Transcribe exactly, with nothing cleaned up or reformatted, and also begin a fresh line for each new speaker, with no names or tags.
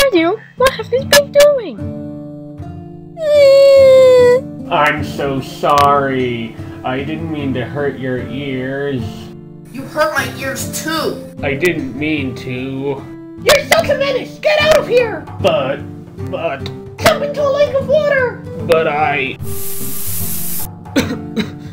you? What have you been doing?
I'm so sorry. I didn't mean to hurt your ears.
You hurt my ears too!
I didn't mean to.
You're such a menace! Get out of here!
But, but...
Jump into a lake of water!
But I...